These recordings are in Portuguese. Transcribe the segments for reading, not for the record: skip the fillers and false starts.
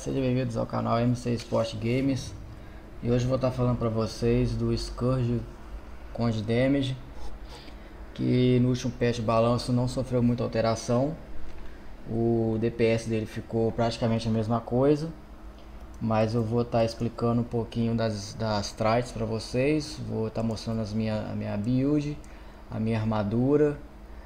sejam bem-vindos ao canal MC Sport Games. E hoje eu vou estar falando para vocês do Scourge Conde Damage, que no último patch balanço não sofreu muita alteração. O DPS dele ficou praticamente a mesma coisa, mas eu vou estar explicando um pouquinho das traits para vocês. Vou estar mostrando a minha build, a minha armadura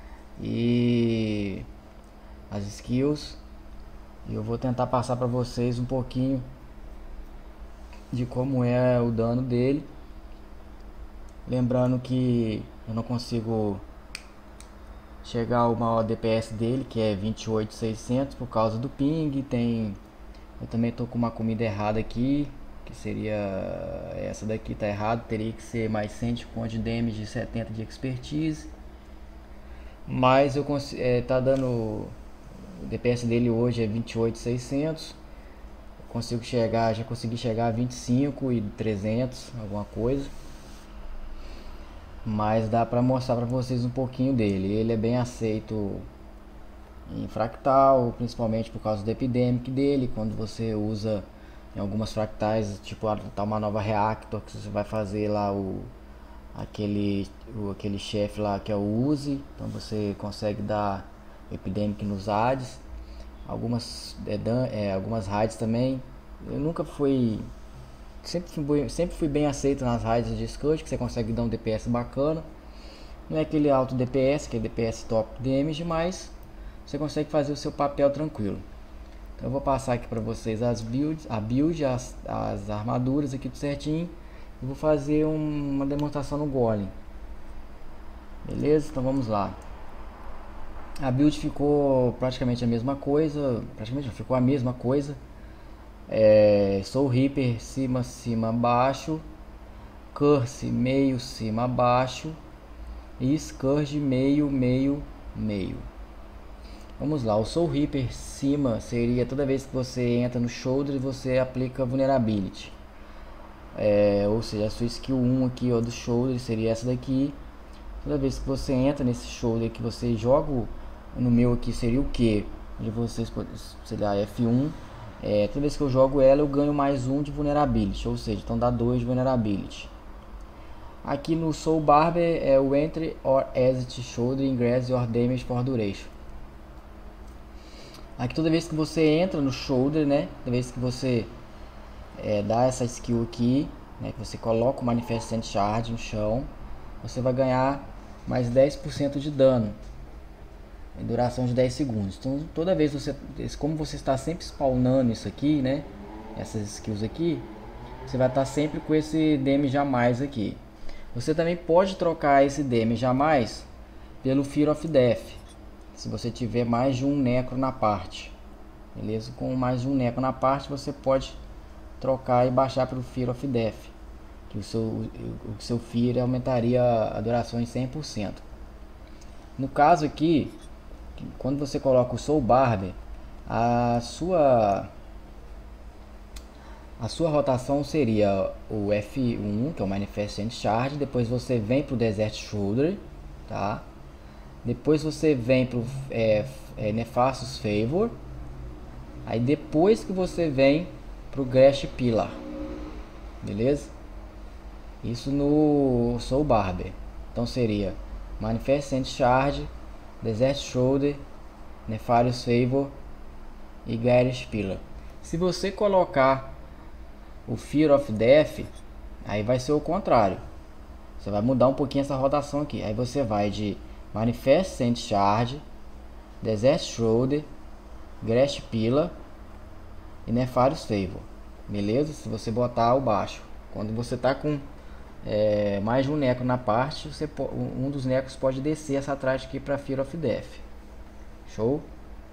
e as skills. E eu vou tentar passar para vocês um pouquinho de como é o dano dele. Lembrando que eu não consigo chegar ao maior DPS dele, que é 28.600, por causa do ping. Eu também tô com uma comida errada aqui, que seria essa daqui, tá errado, teria que ser mais 100 de ponto de damage e 70 de expertise. Mas eu tá dando, o DPS dele hoje é 28.600. Consigo chegar, já consegui chegar a 25.300, alguma coisa. Mas dá pra mostrar pra vocês um pouquinho dele. Ele é bem aceito em fractal, principalmente por causa do epidemic dele. Quando você usa em algumas fractais, tipo tá uma nova reactor, que você vai fazer lá aquele chefe lá que é o Uzi, então você consegue dar epidemic nos raids. Algumas raids também. Eu nunca fui, sempre fui bem aceito nas raids de Scourge, que você consegue dar um DPS bacana. Não é aquele alto DPS, que é DPS top damage, mas você consegue fazer o seu papel tranquilo. Então eu vou passar aqui para vocês as armaduras aqui tudo certinho. E vou fazer uma demonstração no Golem. Beleza? Então vamos lá. A build ficou praticamente a mesma coisa. Ficou a mesma coisa. Soul Reaper cima, cima, baixo. Curse meio, cima, baixo. E Scourge meio, meio, meio. Vamos lá. O Soul Reaper cima seria toda vez que você entra no shoulder e você aplica vulnerability. Ou seja, a sua skill 1 aqui, ó, do shoulder seria essa daqui. Toda vez que você entra nesse shoulder, que você joga, no meu aqui seria o Q, onde vocês podem, sei lá, F1. Toda vez que eu jogo ela, eu ganho mais 1 de vulnerability, ou seja, então dá 2 de vulnerability. Aqui no Soul Barber é o Entry or Exit Shoulder Ingress or Damage for Duration. Aqui toda vez que você entra no shoulder, né, toda vez que você dá essa skill aqui, né, que você coloca o Manifestant Shard no chão, você vai ganhar mais 10% de dano em duração de 10 segundos. Então toda vez como você está sempre spawnando isso aqui, né, essas skills aqui, você vai estar sempre com esse damage a mais aqui. Você também pode trocar esse damage a mais pelo Fear of Death, se você tiver mais de um necro na parte. Beleza? Com mais de um necro na parte, você pode trocar e baixar para o Fear of Death, que o seu Fear aumentaria a duração em 100%. No caso aqui, quando você coloca o Soul Barber, a sua rotação seria o F1, que é o Manifestant Shard. Depois você vem para o Desert Shoulder, tá? Depois você vem para o Nefastus Favor. Aí depois que você vem pro Gresh Pillar, beleza? Isso no Soul Barber. Então seria Manifestant Shard, Desert Shoulder, Nefarious Favor e Gresh Pillar. Se você colocar o Fear of Death, aí vai ser o contrário. Você vai mudar um pouquinho essa rotação aqui. Aí você vai de Manifestant Shard, Desert Shoulder, Gresh Pillar e Nefarious Favor. Beleza? Se você botar o baixo, quando você tá com mais de um necro na parte, um dos necros pode descer essa trait aqui para Fear of Death. Show?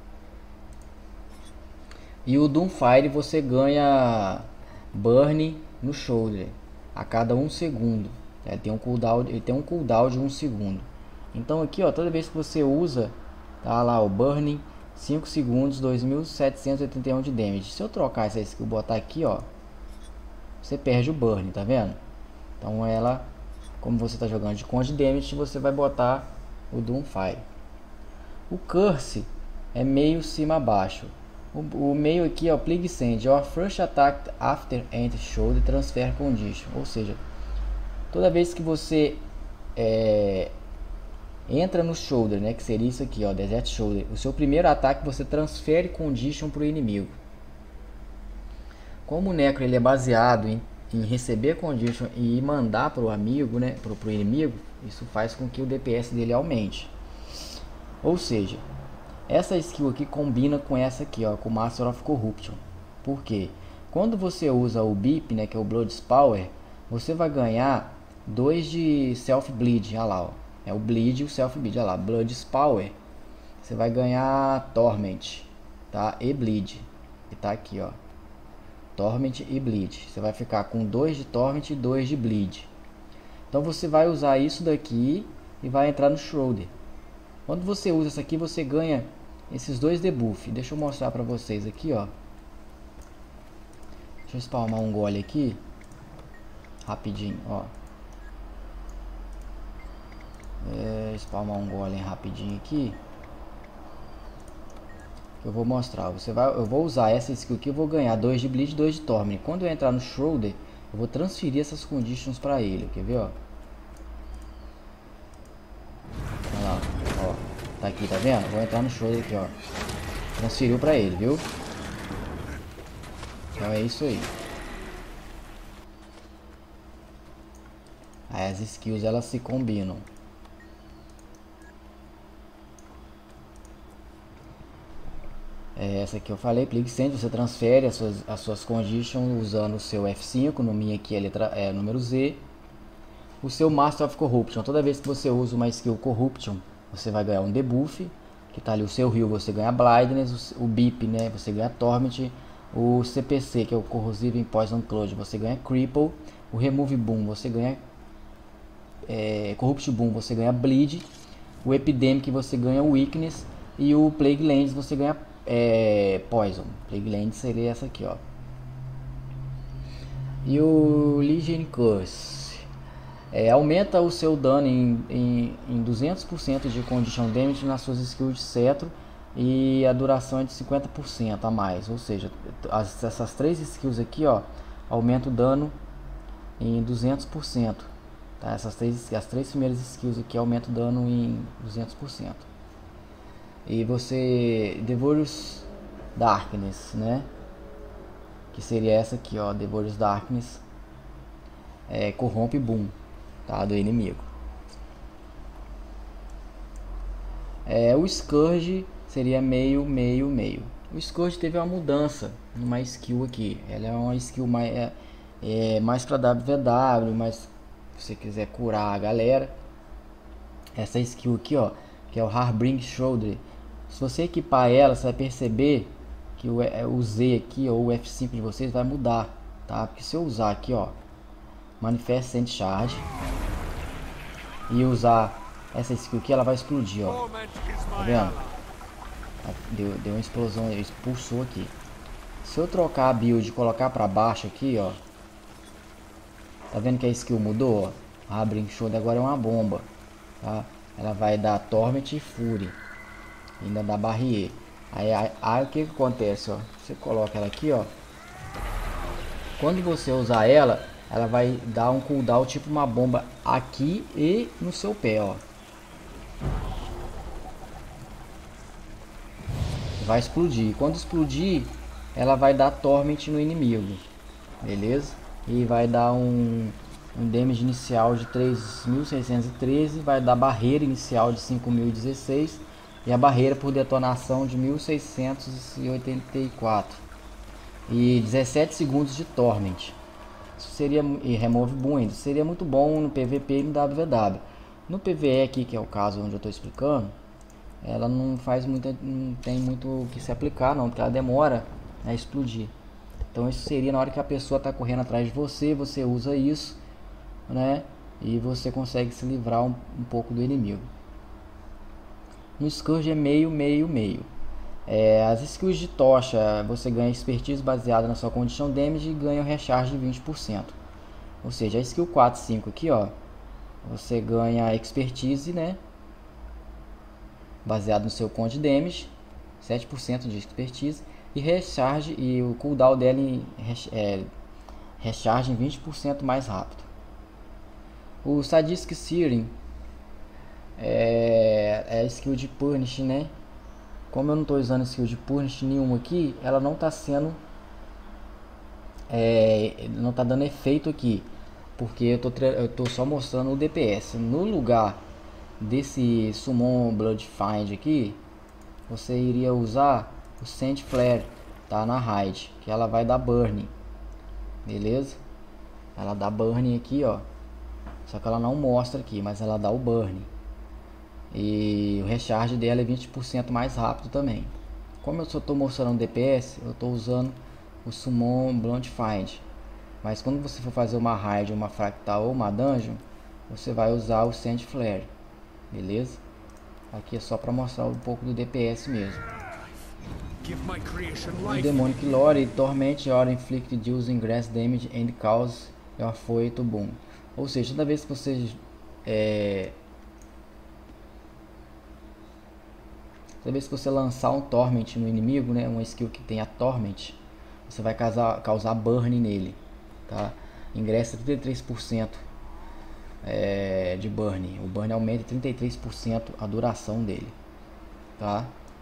E o Doomfire você ganha burn no shoulder a cada 1 segundo. Ele tem um cooldown de 1 segundo. Então aqui, ó, toda vez que você usa, tá lá o burning, 5 segundos, 2.781 de damage. Se eu trocar essa skill e botar aqui, ó, você perde o burn, tá vendo? Então ela, como você está jogando de Conde Damage, você vai botar o Doomfire. O Curse é meio cima baixo. O meio aqui, ó, Plague Send, your first attack after enter shoulder transfer condition, ou seja, toda vez que você entra no shoulder, né, que seria isso aqui, ó, Desert Shoulder, o seu primeiro ataque você transfere condition para o inimigo. Como o Necro ele é baseado em receber condition e mandar para o amigo, né, para o inimigo, isso faz com que o DPS dele aumente. Ou seja, essa skill aqui combina com essa aqui, ó, com Master of Corruption. Por quê? Quando você usa o BIP, né, que é o Blood's Power, você vai ganhar 2 de Self Bleed, olha lá, ó. É o Bleed e o Self Bleed, olha lá, Blood's Power. Você vai ganhar Torment, tá? E Bleed, que tá aqui, ó. Torment e Bleed. Você vai ficar com 2 de Torment e 2 de Bleed. Então você vai usar isso daqui e vai entrar no Shoulder. Quando você usa isso aqui, você ganha esses 2 debuff. Deixa eu mostrar pra vocês aqui, ó. Deixa eu spawnar um gole aqui. Rapidinho, ó. Spawnar um golem rapidinho aqui. Eu vou mostrar. Eu vou usar essa skill aqui. Eu vou ganhar 2 de Bleed e 2 de Torment. Quando eu entrar no Shoulder, eu vou transferir essas conditions pra ele. Quer ver, ó? Olha lá, ó. Tá aqui, tá vendo? Vou entrar no Shoulder aqui, ó. Transferiu pra ele, viu? Então é isso aí. Aí as skills elas se combinam. Essa aqui eu falei, Plague Send, você transfere as suas conditions usando o seu F5, no minha aqui é número Z. O seu Master of Corruption, toda vez que você usa uma skill Corruption, você vai ganhar um debuff, que tá ali o seu heal, você ganha Blindness, o BIP, né, você ganha Torment, o CPC, que é o Corrosive Poison Cloud, você ganha Cripple, o Remove Boom, você ganha Corrupt Boom, você ganha Bleed, o Epidemic, você ganha Weakness, e o Plague Lands, você ganha Poison. Plague Land seria essa aqui, ó. E o Legion Curse aumenta o seu dano em 200% de Condition Damage nas suas skills de cetro, e a duração é de 50% a mais. Ou seja, essas 3 skills aqui, ó, aumenta o dano em 200%. Tá? As 3 primeiras skills aqui aumentam o dano em 200%. E você Devour's Darkness, né? Que seria essa aqui, ó, Devour's Darkness, corrompe Boom, tá? Do inimigo. O Scourge seria meio. O Scourge teve uma mudança numa skill aqui. Ela é uma skill mais para WW, mas se você quiser curar a galera, essa skill aqui, ó, que é o Harbring Shoulder. Se você equipar ela, você vai perceber que o Z aqui, ou o F5 de vocês, vai mudar, tá? Porque se eu usar aqui, ó, Manifest Send Charge, e usar essa skill aqui, ela vai explodir, ó. Tá vendo? Deu uma explosão, expulsou aqui. Se eu trocar a build e colocar pra baixo aqui, ó, tá vendo que a skill mudou, ó? A Harbring Shoulder agora é uma bomba, tá? Ela vai dar Torment e Fury. Ainda dá Barrier. Aí o que acontece, ó? Você coloca ela aqui, ó. Quando você usar ela, ela vai dar um cooldown tipo uma bomba aqui e no seu pé, ó. Vai explodir. Quando explodir, ela vai dar Torment no inimigo. Beleza? E vai dar um damage inicial de 3.613. Vai dar barreira inicial de 5.016. E a barreira por detonação de 1684. E 17 segundos de Torment. Isso seria, e Remove Boom ainda. Seria muito bom no PVP e no WW. No PVE aqui, que é o caso onde eu estou explicando, ela não tem muito o que se aplicar não, porque ela demora a explodir. Então isso seria na hora que a pessoa está correndo atrás de você, você usa isso, né? E você consegue se livrar um pouco do inimigo. No Scourge é meio. As skills de tocha, você ganha expertise baseada na sua condition damage e ganha o recharge de 20%. Ou seja, a skill 4, 5 aqui, ó, você ganha expertise, né? Baseado no seu conde damage, 7% de expertise. e recharge, e o cooldown dela recharge em 20% mais rápido. O Sadisk Searing é skill de Punish, né? Como eu não estou usando skill de Punish nenhum aqui, ela não está sendo não está dando efeito aqui, porque eu tô só mostrando o DPS. No lugar desse Summon Blood Find aqui, você iria usar o Sand Flare, tá, na raid, que ela vai dar burning, beleza? Ela dá burning aqui, ó, só que ela não mostra aqui, mas ela dá o burning. E o recharge dela é 20% mais rápido também. Como eu só estou mostrando o DPS, eu estou usando o Summon Blood Find. Mas quando você for fazer uma raid, uma fractal ou uma dungeon, você vai usar o Sand Flare, beleza? Aqui é só para mostrar um pouco do DPS mesmo. O Demonic Lore Torment or Inflicted using Grass Damage and Cause your foe to boom. Ou seja, toda vez que você lançar um Torment no inimigo, né, uma skill que tem a Torment, você vai causar burn nele, tá? Ingressa 33% de burn. O burn aumenta 33% a duração dele, tá?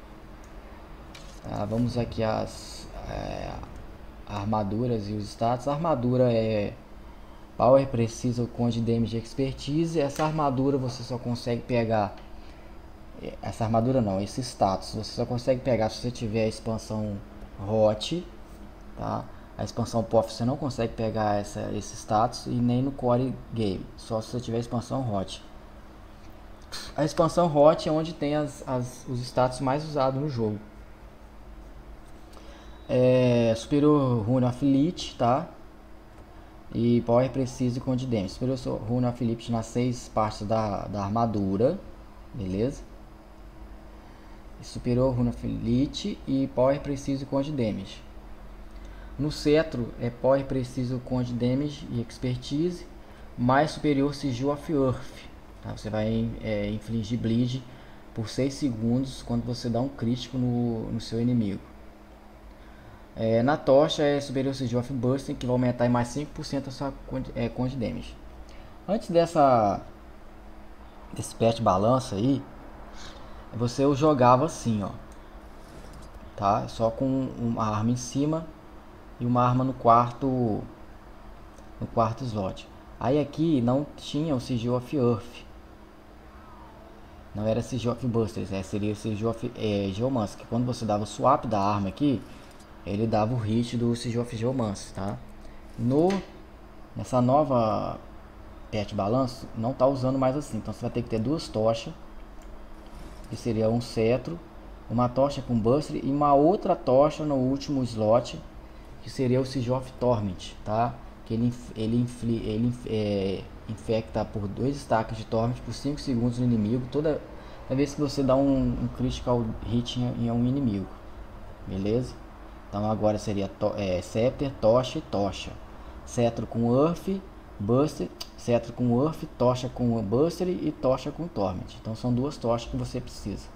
Vamos aqui as armaduras e os status. A armadura é Power, Precision, Conde, Damage, Expertise. Essa armadura você só consegue pegar. Essa armadura não, esse status você só consegue pegar se você tiver a expansão Hot, tá? A expansão POF você não consegue pegar esse status, e nem no Core Game, só se você tiver a expansão Hot. A expansão Hot é onde tem os status mais usados no jogo. Superior Rune of Elite, tá? E Power, Precision e Conde Damage. Superior Rune of Elite nas 6 partes da armadura, beleza? Superior Rune of Elite e Power, Precision e Conde Damage. No cetro é Power, Precision, Conde Damage e Expertise, mais Superior Sigil of Earth, tá? Você vai infligir bleed por 6 segundos quando você dá um crítico no seu inimigo. Na tocha é Superior Sigil of Bursting, que vai aumentar em mais 5% a sua Conde Damage. Antes desse patch balança aí, você o jogava assim, ó, tá? Só com uma arma em cima e uma arma no quarto slot. Aí aqui não tinha o Sigil of Earth, não era Sigil of Busters, seria o Sigil of Geomancer, que quando você dava o swap da arma aqui, ele dava o hit do Sigil of Geomancer, tá? Nessa nova patch balanço não tá usando mais assim, então você vai ter que ter 2 tochas, que seria um cetro, uma tocha com Buster e uma outra tocha no último slot, que seria o Sigil of Torment, tá? Que ele infecta por 2 stacks de Torment por 5 segundos no inimigo, toda vez que você dá um critical hit em um inimigo, beleza? Então agora seria Scepter, Tocha e Tocha. Cetro com Earth, Buster, Cetro com Earth, Tocha com Buster e Tocha com Torment. Então são 2 tochas que você precisa.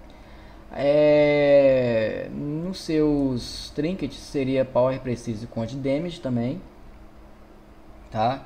Nos seus trinkets seria Power, Precision e Conde Damage também, tá?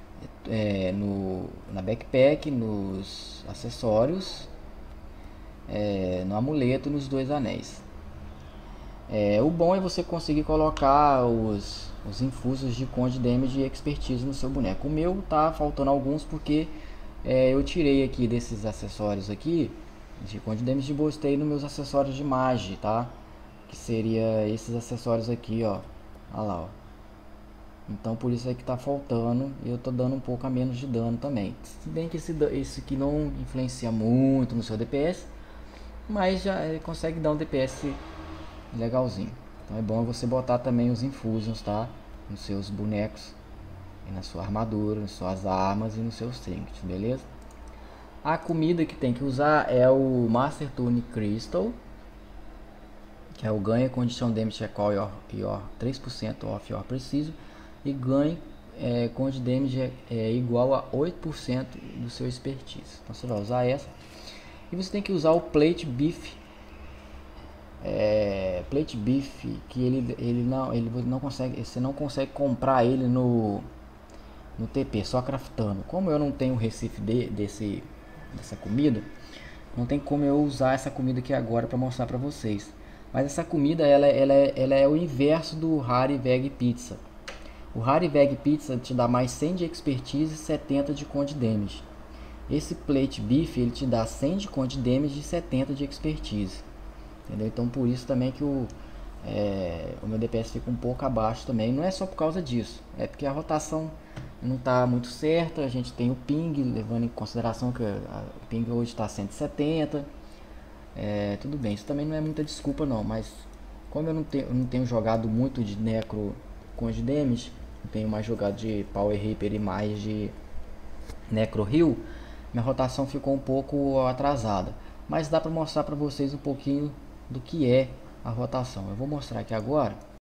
Na backpack, nos acessórios, no amuleto, nos 2 anéis. O bom é você conseguir colocar os infusos de Conde Damage e Expertise no seu boneco. O meu tá faltando alguns porque eu tirei aqui desses acessórios aqui de Conde Damage e botei nos meus acessórios de Mage, tá? Que seria esses acessórios aqui, ó. Olha lá, ó. Então por isso é que tá faltando, e eu tô dando um pouco a menos de dano também. Se bem que esse aqui não influencia muito no seu DPS, mas já consegue dar um DPS legalzinho. Então é bom você botar também os infusions, tá? Nos seus bonecos, e na sua armadura, nas suas armas e nos seus trinkets, beleza? A comida que tem que usar é o Master Tunic Crystal, que é o ganha condition damage equal your 3% of your precision, e ganha conde damage igual a 8% do seu expertise. Então você vai usar essa. E você tem que usar o Plate Beef Plate Beef, que ele não consegue, você não consegue comprar ele no TP, só craftando. Como eu não tenho recife dessa comida, não tem como eu usar essa comida aqui agora para mostrar para vocês. Mas essa comida ela é o inverso do Rare Veg Pizza. O Rare Veg Pizza te dá mais 100 de expertise e 70 de Cold Damage. Esse Plate Beef ele te dá 100 de Cold Damage e 70 de expertise. Entendeu? Então por isso também que o meu DPS fica um pouco abaixo também. Não é só por causa disso, é porque a rotação não está muito certa. A gente tem o ping, levando em consideração que o ping hoje está 170. Tudo bem, isso também não é muita desculpa não, mas como eu não tenho jogado muito de Necro com os Damage, tenho mais jogado de Power Reaper e mais de Necro Heal, minha rotação ficou um pouco atrasada. Mas dá para mostrar para vocês um pouquinho do que é a rotação. Eu vou mostrar aqui agora.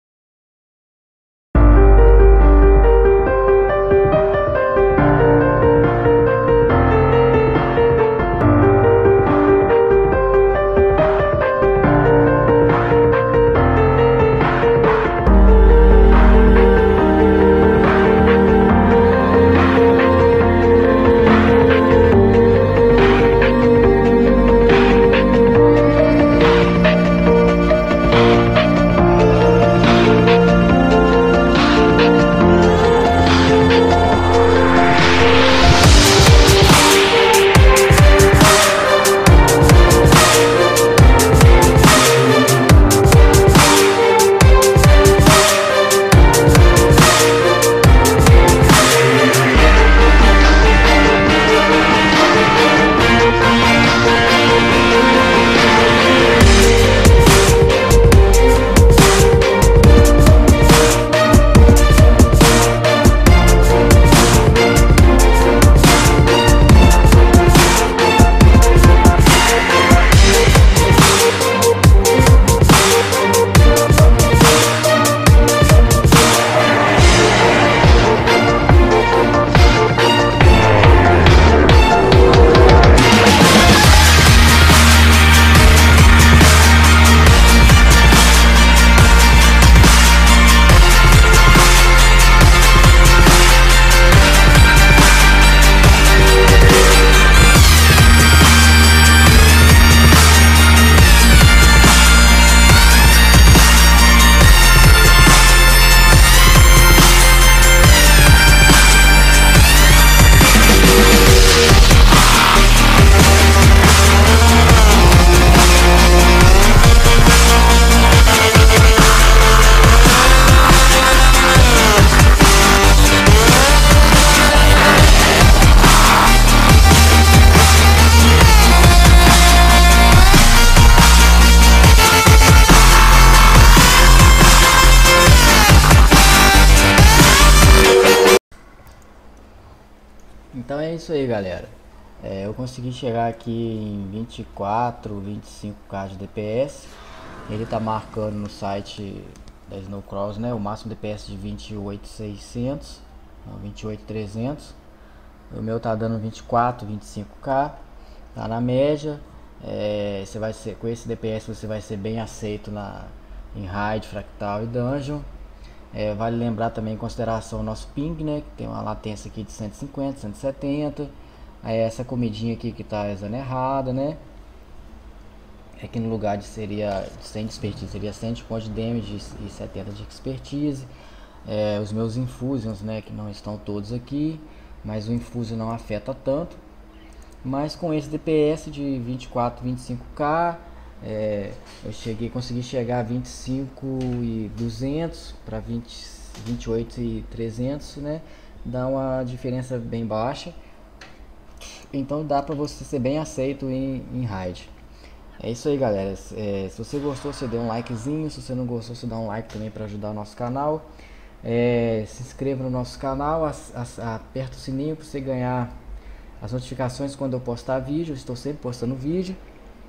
Então é isso aí, galera. Eu consegui chegar aqui em 24, 25k de DPS. Ele tá marcando no site da Snowcross, né, o máximo DPS de 28.600, 28.300. O meu tá dando 24, 25k, tá na média. Você vai ser, com esse DPS você vai ser bem aceito em raid, fractal e dungeon. Vale lembrar também em consideração o nosso ping, né, que tem uma latência aqui de 150, 170. Essa comidinha aqui que tá usando errada, né, aqui no lugar de 100 de expertise seria 100 de point damage e 70 de expertise. Os meus infusions, né, que não estão todos aqui, mas o infusion não afeta tanto. Mas com esse DPS de 24, 25k, consegui chegar a 25.200 para 28.300, né? Dá uma diferença bem baixa. Então dá para você ser bem aceito em raid. É isso aí, galera. Se você gostou, você dê um likezinho. Se você não gostou, você dá um like também para ajudar o nosso canal. Se inscreva no nosso canal, aperta o sininho para você ganhar as notificações quando eu postar vídeo. Eu estou sempre postando vídeo.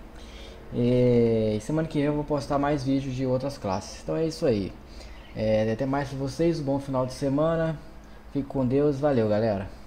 E semana que vem eu vou postar mais vídeos de outras classes. Então é isso aí. Até mais para vocês. Um bom final de semana. Fique com Deus. Valeu, galera.